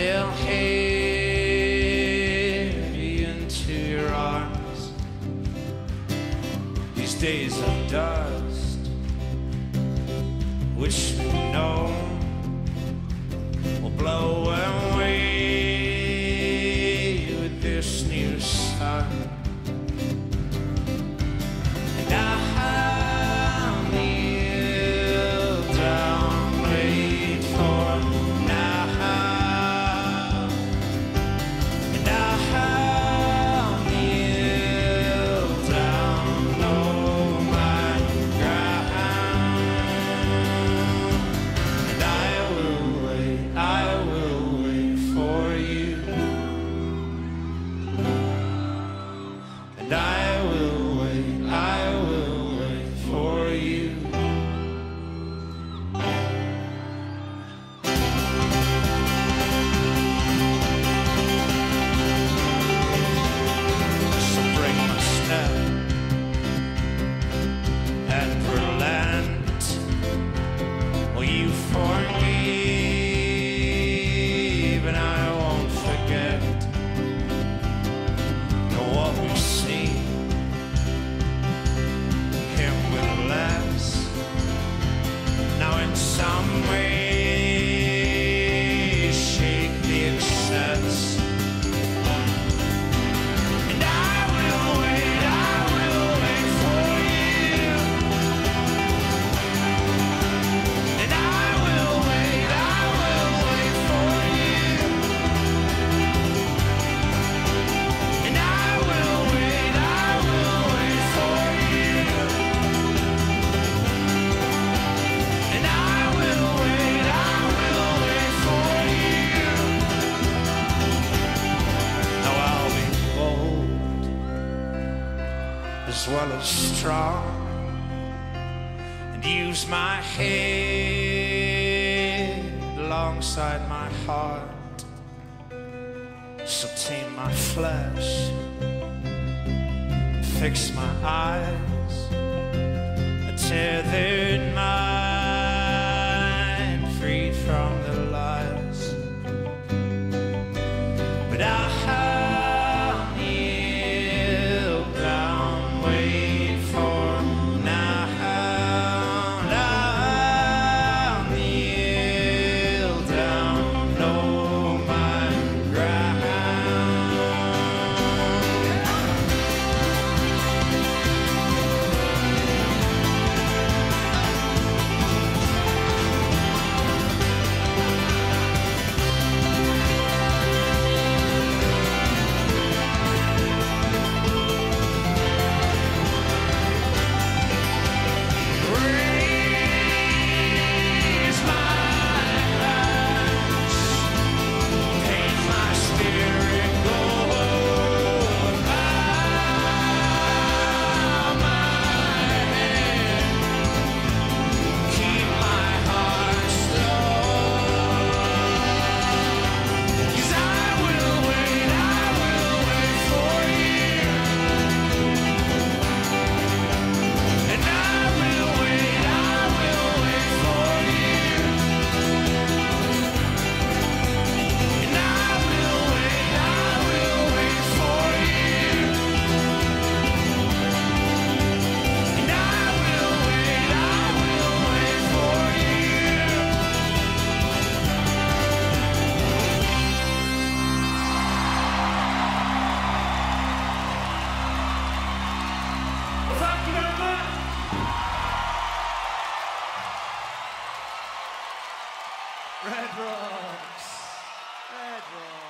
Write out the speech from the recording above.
fell heavy into your arms. These days of dust, which we know will blow away with this new sun. And I'll kneel down, wait for now. And I'll kneel down, know my ground. And I will wait for you. And I will wait for you. So break my step and relent. Will you forgive and I won't forget? Know what we've seen, him with less. Now in some way shake the excess. And I will wait for you. And I will wait for you. And I will wait for you. And I will wait for you. Now I'll be bold as well as strong, and use my head alongside my heart. So tame my flesh, fix my eyes, a tethered mind, freed from the lies. But I'll kneel down, wait for now. And I'll kneel down, know my ground. Raise my glass, paint my spirit gold, bow my head, keep my heart slow. 'Cause I will wait for you. And I will wait for you. And I will wait for you. And I will wait for you. Thank you very much. Red Rocks. Red Rocks.